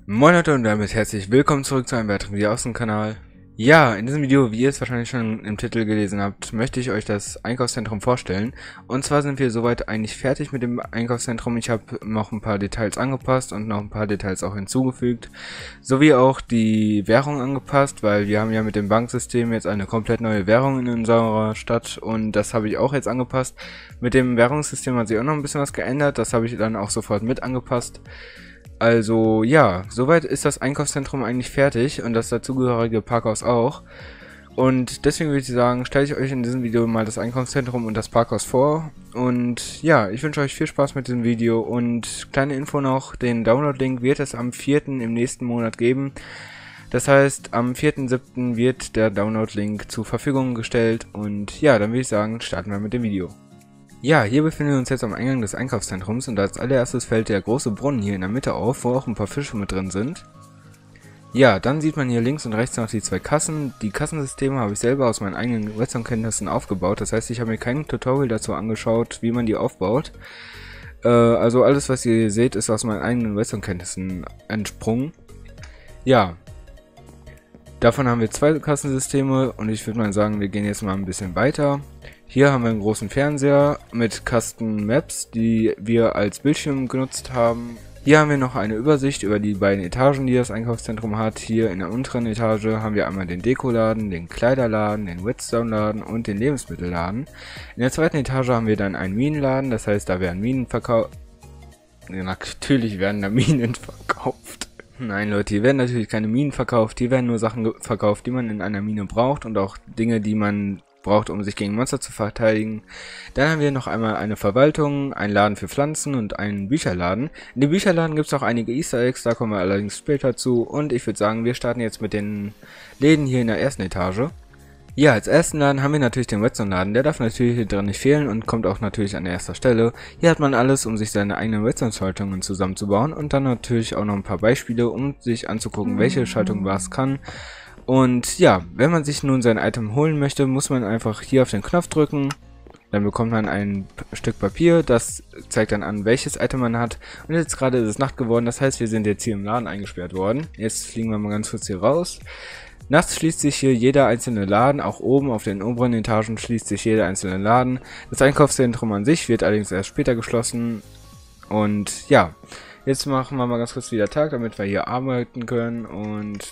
Moin Leute und damit herzlich willkommen zurück zu einem weiteren Video aus dem Kanal. Ja, in diesem Video, wie ihr es wahrscheinlich schon im Titel gelesen habt, möchte ich euch das Einkaufszentrum vorstellen. Und zwar sind wir soweit eigentlich fertig mit dem Einkaufszentrum. Ich habe noch ein paar Details angepasst und noch ein paar Details auch hinzugefügt. Sowie auch die Währung angepasst, weil wir haben ja mit dem Banksystem jetzt eine komplett neue Währung in unserer Stadt und das habe ich auch jetzt angepasst. Mit dem Währungssystem hat sich auch noch ein bisschen was geändert, das habe ich dann auch sofort mit angepasst. Also ja, soweit ist das Einkaufszentrum eigentlich fertig und das dazugehörige Parkhaus auch. Und deswegen würde ich sagen, stelle ich euch in diesem Video mal das Einkaufszentrum und das Parkhaus vor. Und ja, ich wünsche euch viel Spaß mit diesem Video und kleine Info noch, den Download-Link wird es am 4. im nächsten Monat geben. Das heißt, am 4.7. wird der Download-Link zur Verfügung gestellt und ja, dann würde ich sagen, starten wir mit dem Video. Ja, hier befinden wir uns jetzt am Eingang des Einkaufszentrums und als allererstes fällt der große Brunnen hier in der Mitte auf, wo auch ein paar Fische mit drin sind. Ja, dann sieht man hier links und rechts noch die zwei Kassen. Die Kassensysteme habe ich selber aus meinen eigenen Redstone-Kenntnissen aufgebaut. Das heißt, ich habe mir kein Tutorial dazu angeschaut, wie man die aufbaut. Also alles, was ihr seht, ist aus meinen eigenen Redstone-Kenntnissen entsprungen. Ja, davon haben wir zwei Kassensysteme und ich würde mal sagen, wir gehen jetzt mal ein bisschen weiter. Hier haben wir einen großen Fernseher mit Custom Maps, die wir als Bildschirm genutzt haben. Hier haben wir noch eine Übersicht über die beiden Etagen, die das Einkaufszentrum hat. Hier in der unteren Etage haben wir einmal den Dekoladen, den Kleiderladen, den Redstone-Laden und den Lebensmittelladen. In der zweiten Etage haben wir dann einen Minenladen, das heißt, da werden Minen verkauft. Ja, natürlich werden da Minen verkauft. Nein Leute, hier werden natürlich keine Minen verkauft, hier werden nur Sachen verkauft, die man in einer Mine braucht und auch Dinge, die man braucht, um sich gegen Monster zu verteidigen. Dann haben wir noch einmal eine Verwaltung, einen Laden für Pflanzen und einen Bücherladen. In dem Bücherladen gibt es auch einige Easter Eggs, da kommen wir allerdings später zu. Und ich würde sagen, wir starten jetzt mit den Läden hier in der ersten Etage. Ja, als ersten Laden haben wir natürlich den Redstone-Laden. Der darf natürlich hier drin nicht fehlen und kommt auch natürlich an erster Stelle. Hier hat man alles, um sich seine eigenen Redstone-Schaltungen zusammenzubauen und dann natürlich auch noch ein paar Beispiele, um sich anzugucken, welche Schaltung was kann. Und ja, wenn man sich nun sein Item holen möchte, muss man einfach hier auf den Knopf drücken. Dann bekommt man ein Stück Papier, das zeigt dann an, welches Item man hat. Und jetzt gerade ist es Nacht geworden, das heißt, wir sind jetzt hier im Laden eingesperrt worden. Jetzt fliegen wir mal ganz kurz hier raus. Nachts schließt sich hier jeder einzelne Laden, auch oben auf den oberen Etagen schließt sich jeder einzelne Laden. Das Einkaufszentrum an sich wird allerdings erst später geschlossen. Und ja, jetzt machen wir mal ganz kurz wieder Tag, damit wir hier arbeiten können und...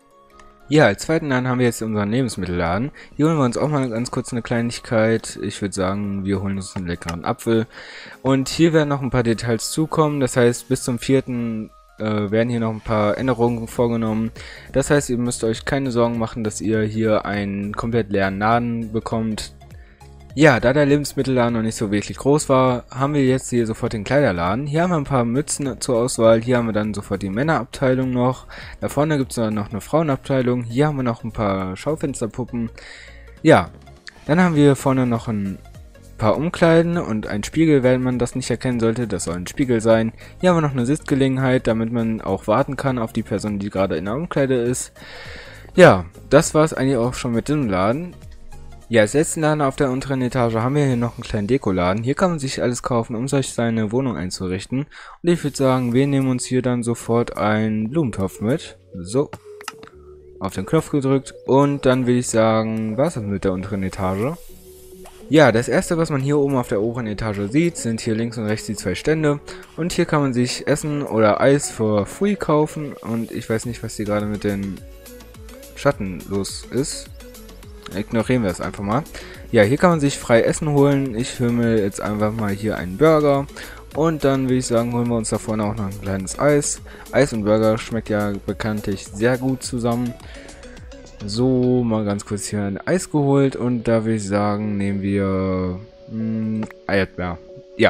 Ja, als zweiten Laden haben wir jetzt unseren Lebensmittelladen. Hier holen wir uns auch mal ganz kurz eine Kleinigkeit. Ich würde sagen, wir holen uns einen leckeren Apfel. Und hier werden noch ein paar Details zukommen. Das heißt, bis zum 4. werden hier noch ein paar Änderungen vorgenommen. Das heißt, ihr müsst euch keine Sorgen machen, dass ihr hier einen komplett leeren Laden bekommt. Ja, da der Lebensmittelladen noch nicht so wirklich groß war, haben wir jetzt hier sofort den Kleiderladen. Hier haben wir ein paar Mützen zur Auswahl. Hier haben wir dann sofort die Männerabteilung noch. Da vorne gibt es dann noch eine Frauenabteilung. Hier haben wir noch ein paar Schaufensterpuppen. Ja, dann haben wir vorne noch ein paar Umkleiden und ein Spiegel, wenn man das nicht erkennen sollte. Das soll ein Spiegel sein. Hier haben wir noch eine Sitzgelegenheit, damit man auch warten kann auf die Person, die gerade in der Umkleide ist. Ja, das war es eigentlich auch schon mit dem Laden. Ja, als letzten Laden auf der unteren Etage haben wir hier noch einen kleinen Dekoladen. Hier kann man sich alles kaufen, um sich seine Wohnung einzurichten. Und ich würde sagen, wir nehmen uns hier dann sofort einen Blumentopf mit. So, auf den Knopf gedrückt. Und dann würde ich sagen, was ist mit der unteren Etage? Ja, das erste, was man hier oben auf der oberen Etage sieht, sind hier links und rechts die zwei Stände. Und hier kann man sich Essen oder Eis for free kaufen. Und ich weiß nicht, was hier gerade mit den Schatten los ist. Ignorieren wir es einfach mal. Ja, hier kann man sich frei Essen holen. Ich hole mir jetzt einfach mal hier einen Burger. Und dann würde ich sagen, holen wir uns da vorne auch noch ein kleines Eis. Eis und Burger schmeckt ja bekanntlich sehr gut zusammen. So, mal ganz kurz hier ein Eis geholt. Und da würde ich sagen, nehmen wir Erdbeer. Ja.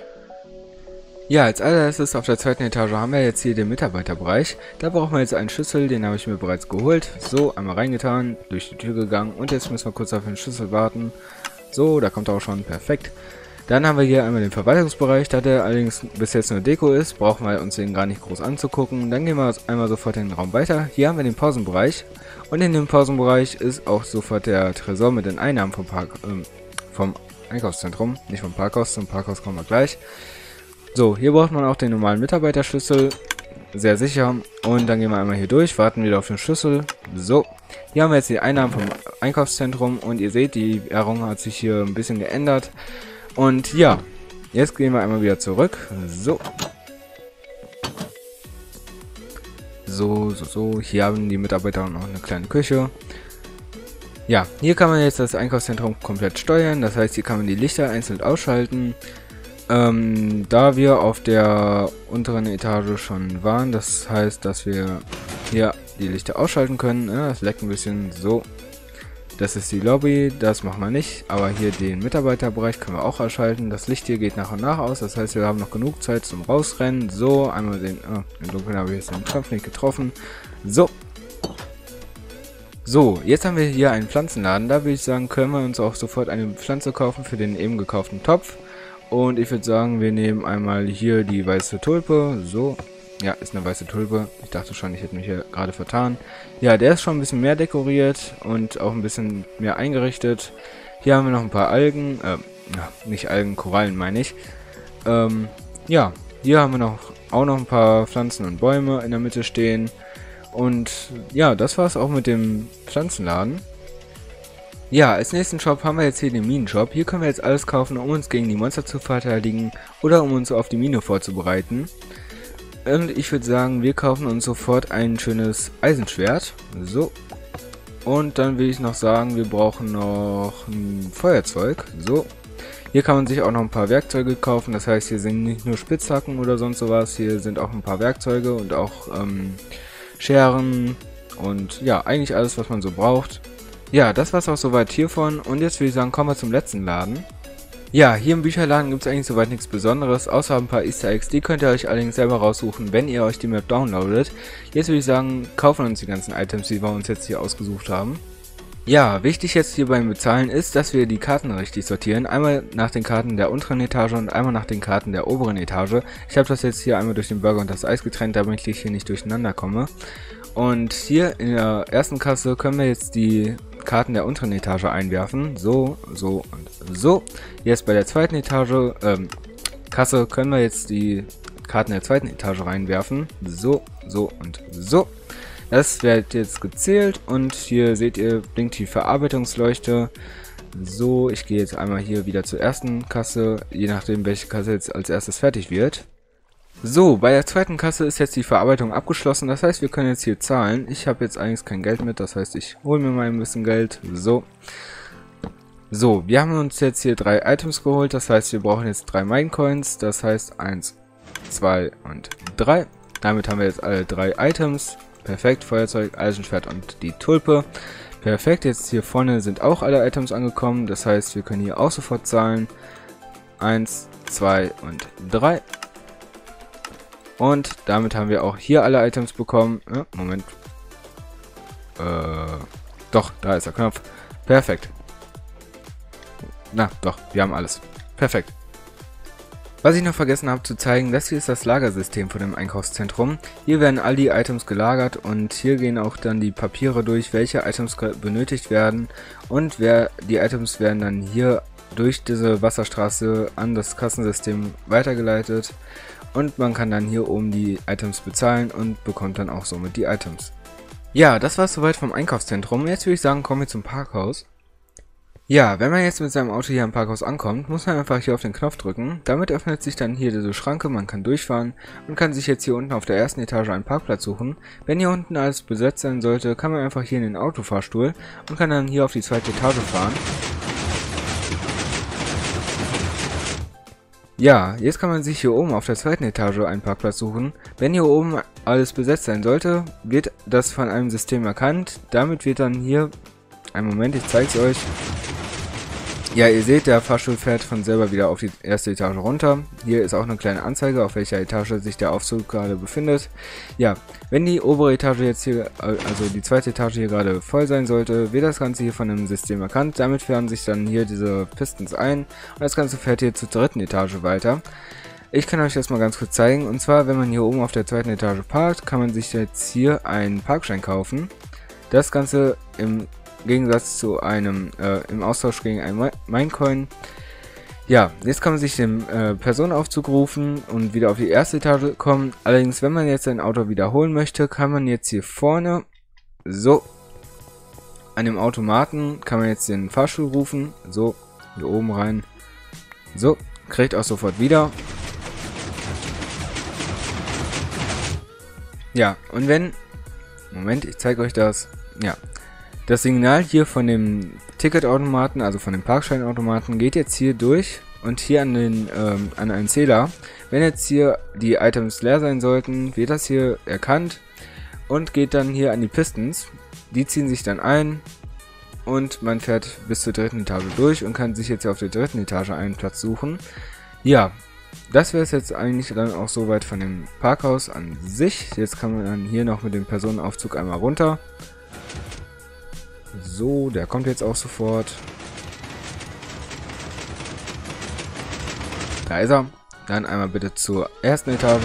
Ja, als allererstes auf der zweiten Etage haben wir jetzt hier den Mitarbeiterbereich. Da brauchen wir jetzt einen Schlüssel, den habe ich mir bereits geholt. So, einmal reingetan, durch die Tür gegangen und jetzt müssen wir kurz auf den Schlüssel warten. So, da kommt er auch schon, perfekt. Dann haben wir hier einmal den Verwaltungsbereich, da der allerdings bis jetzt nur Deko ist, brauchen wir uns den gar nicht groß anzugucken. Dann gehen wir einmal sofort in den Raum weiter. Hier haben wir den Pausenbereich und in dem Pausenbereich ist auch sofort der Tresor mit den Einnahmen vom Einkaufszentrum, nicht vom Parkhaus, zum Parkhaus kommen wir gleich. So, hier braucht man auch den normalen Mitarbeiterschlüssel. sehr sicher. Und dann gehen wir einmal hier durch, warten wieder auf den Schlüssel. So, hier haben wir jetzt die Einnahmen vom Einkaufszentrum und ihr seht, die Währung hat sich hier ein bisschen geändert. Und ja, jetzt gehen wir einmal wieder zurück. So. So. Hier haben die Mitarbeiter noch eine kleine Küche. Ja, hier kann man jetzt das Einkaufszentrum komplett steuern. Das heißt, hier kann man die Lichter einzeln ausschalten. Da wir auf der unteren Etage schon waren, das heißt, dass wir hier die Lichter ausschalten können. Das leckt ein bisschen. So, das ist die Lobby, das machen wir nicht, aber hier den Mitarbeiterbereich können wir auch ausschalten. Das Licht hier geht nach und nach aus, das heißt, wir haben noch genug Zeit zum Rausrennen. So, einmal den, im Dunkeln habe ich jetzt den Knopf nicht getroffen. So, jetzt haben wir hier einen Pflanzenladen, da würde ich sagen, können wir uns auch sofort eine Pflanze kaufen für den eben gekauften Topf. Und ich würde sagen, wir nehmen einmal hier die weiße Tulpe. So, ja, ist eine weiße Tulpe. Ich dachte schon, ich hätte mich hier gerade vertan. Ja, der ist schon ein bisschen mehr dekoriert und auch ein bisschen mehr eingerichtet. Hier haben wir noch ein paar Algen. Nicht Algen, Korallen meine ich. Ja, hier haben wir auch noch ein paar Pflanzen und Bäume in der Mitte stehen. Und ja, das war es auch mit dem Pflanzenladen. Ja, als nächsten Shop haben wir jetzt hier den Minenshop. Hier können wir jetzt alles kaufen, um uns gegen die Monster zu verteidigen oder um uns auf die Mine vorzubereiten. Und ich würde sagen, wir kaufen uns sofort ein schönes Eisenschwert. So. Und dann will ich noch sagen, wir brauchen noch ein Feuerzeug. So. Hier kann man sich auch noch ein paar Werkzeuge kaufen. Das heißt, hier sind nicht nur Spitzhacken oder sonst sowas. Hier sind auch ein paar Werkzeuge und auch Scheren. Und ja, eigentlich alles, was man so braucht. Ja, das war's auch soweit hiervon. Und jetzt würde ich sagen, kommen wir zum letzten Laden. Ja, hier im Bücherladen gibt es eigentlich soweit nichts Besonderes, außer ein paar Easter Eggs. Die könnt ihr euch allerdings selber raussuchen, wenn ihr euch die Map downloadet. Jetzt würde ich sagen, kaufen uns die ganzen Items, die wir uns jetzt hier ausgesucht haben. Ja, wichtig jetzt hier beim Bezahlen ist, dass wir die Karten richtig sortieren. Einmal nach den Karten der unteren Etage und einmal nach den Karten der oberen Etage. Ich habe das jetzt hier einmal durch den Burger und das Eis getrennt, damit ich hier nicht durcheinander komme. Und hier in der ersten Kasse können wir jetzt die Karten der unteren Etage einwerfen. So und so. Jetzt bei der zweiten Etage, Kasse können wir jetzt die Karten der zweiten Etage reinwerfen. So und so. Das wird jetzt gezählt und hier seht ihr, blinkt die Verarbeitungsleuchte. So, ich gehe jetzt einmal hier wieder zur ersten Kasse, je nachdem welche Kasse jetzt als erstes fertig wird. So, bei der zweiten Kasse ist jetzt die Verarbeitung abgeschlossen, das heißt, wir können jetzt hier zahlen. Ich habe jetzt eigentlich kein Geld mit, das heißt, ich hole mir mal ein bisschen Geld. So, wir haben uns jetzt hier 3 Items geholt, das heißt, wir brauchen jetzt 3 Minecoins, das heißt 1, 2 und 3. Damit haben wir jetzt alle 3 Items. Perfekt, Feuerzeug, Eisenschwert und die Tulpe. Perfekt, jetzt hier vorne sind auch alle Items angekommen, das heißt, wir können hier auch sofort zahlen. 1, 2 und 3. Und damit haben wir auch hier alle Items bekommen. Moment. Doch, da ist der Knopf. Perfekt. Na, doch, wir haben alles. Perfekt. Was ich noch vergessen habe zu zeigen, das hier ist das Lagersystem von dem Einkaufszentrum. Hier werden all die Items gelagert und hier gehen auch dann die Papiere durch, welche Items benötigt werden. Und die Items werden dann hier durch diese Wasserstraße an das Kassensystem weitergeleitet. Und man kann dann hier oben die Items bezahlen und bekommt dann auch somit die Items. Ja, das war es soweit vom Einkaufszentrum. Jetzt würde ich sagen, kommen wir zum Parkhaus. Ja, wenn man jetzt mit seinem Auto hier am Parkhaus ankommt, muss man einfach hier auf den Knopf drücken. Damit öffnet sich dann hier diese Schranke, man kann durchfahren und kann sich jetzt hier unten auf der ersten Etage einen Parkplatz suchen. Wenn hier unten alles besetzt sein sollte, kann man einfach hier in den Autofahrstuhl und kann dann hier auf die zweite Etage fahren. Ja, jetzt kann man sich hier oben auf der zweiten Etage einen Parkplatz suchen. Wenn hier oben alles besetzt sein sollte, wird das von einem System erkannt. Damit wird dann hier... Einen Moment, ich zeige es euch. Ja, ihr seht, der Fahrstuhl fährt von selber wieder auf die erste Etage runter. Hier ist auch eine kleine Anzeige, auf welcher Etage sich der Aufzug gerade befindet. Ja, wenn die obere Etage jetzt hier, also die zweite Etage hier gerade voll sein sollte, wird das Ganze hier von einem System erkannt. Damit fahren sich dann hier diese Pistons ein und das Ganze fährt hier zur dritten Etage weiter. Ich kann euch das mal ganz kurz zeigen. Und zwar, wenn man hier oben auf der zweiten Etage parkt, kann man sich jetzt hier einen Parkschein kaufen. Das Ganze im Gegensatz zu einem im Austausch gegen ein Minecoin. Ja, jetzt kann man sich den Personenaufzug rufen und wieder auf die erste Etage kommen. Allerdings, wenn man jetzt sein Auto wiederholen möchte, kann man jetzt hier vorne, so, an dem Automaten, kann man jetzt den Fahrstuhl rufen. So, hier oben rein. So, kriegt auch sofort wieder. Ja, und wenn... Moment, ich zeige euch das. Ja, das Signal hier von dem Ticketautomaten, also von dem Parkscheinautomaten, geht jetzt hier durch und hier an einen Zähler. Wenn jetzt hier die Items leer sein sollten, wird das hier erkannt und geht dann hier an die Pistons. Die ziehen sich dann ein und man fährt bis zur dritten Etage durch und kann sich jetzt hier auf der dritten Etage einen Platz suchen. Ja, das wäre es jetzt eigentlich dann auch soweit von dem Parkhaus an sich. Jetzt kann man dann hier noch mit dem Personenaufzug einmal runter. So, der kommt jetzt auch sofort. Da ist er. Dann einmal bitte zur ersten Etage.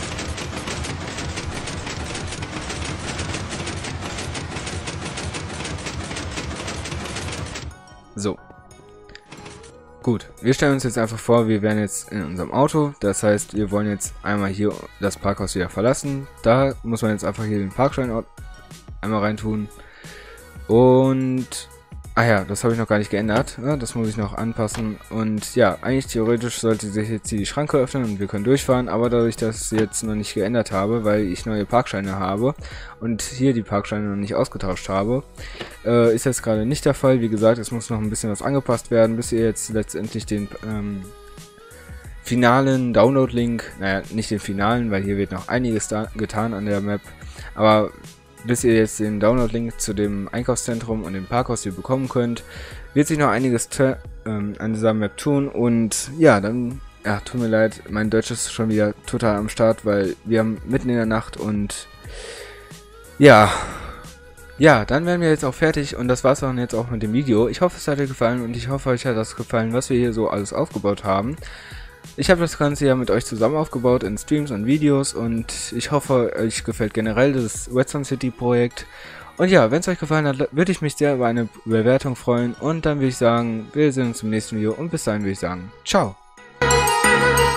So. Gut, wir stellen uns jetzt einfach vor, wir wären jetzt in unserem Auto. Das heißt, wir wollen jetzt einmal hier das Parkhaus wieder verlassen. Da muss man jetzt einfach hier den Parkschein einmal reintun. Und... Ah ja, das habe ich noch gar nicht geändert. Ja, das muss ich noch anpassen. Und ja, eigentlich theoretisch sollte sich jetzt hier die Schranke öffnen und wir können durchfahren. Aber dadurch, dass ich jetzt noch nicht geändert habe, weil ich neue Parkscheine habe und hier die Parkscheine noch nicht ausgetauscht habe, ist jetzt gerade nicht der Fall. Wie gesagt, es muss noch ein bisschen was angepasst werden, bis ihr jetzt letztendlich den finalen Download-Link, naja, nicht den finalen, weil hier wird noch einiges getan an der Map, aber bis ihr jetzt den Download-Link zu dem Einkaufszentrum und dem Parkhaus hier bekommen könnt, wird sich noch einiges an dieser Map tun. Und ja, dann, ja, tut mir leid, mein Deutsch ist schon wieder total am Start, weil wir haben mitten in der Nacht und ja, dann wären wir jetzt auch fertig und das war's dann jetzt auch mit dem Video. Ich hoffe, es hat euch gefallen und ich hoffe, euch hat das gefallen, was wir hier so alles aufgebaut haben. Ich habe das Ganze ja mit euch zusammen aufgebaut in Streams und Videos und ich hoffe, euch gefällt generell das Redstone City Projekt. Und ja, wenn es euch gefallen hat, würde ich mich sehr über eine Bewertung freuen und dann würde ich sagen, wir sehen uns im nächsten Video und bis dahin würde ich sagen, ciao!